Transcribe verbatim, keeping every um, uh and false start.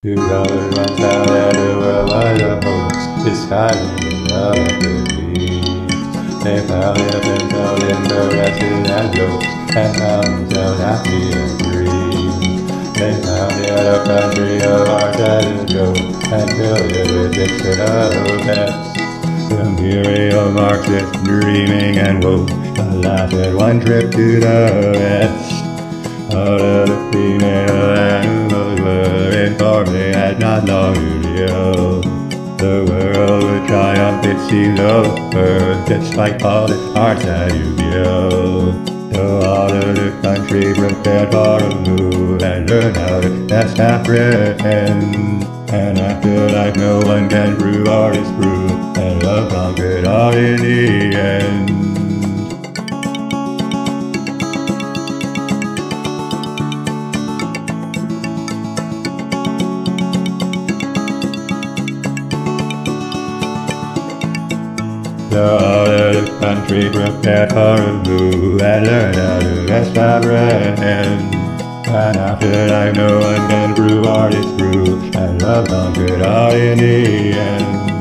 Two dollars runs out at the world was a hoax, disguising another belief. They found it and felt interested as jokes, and found themselves happy and free. They found it a country of art as a joke, and filled it with fictional pets. Imperial Marxist dreaming and woke, alas at one trip to the west. All of the female animals were informing as not long ago. The world would triumph, it seemed over, despite all the hearts that you give. So all of the country prepared for a move and learned how to test apprehend. And after life no one can prove or disprove, and love conquered all in the end. So all of the country prepared for a move and learned how to best apprehend. And after life no one can prove or disprove, and love conquered all in the end.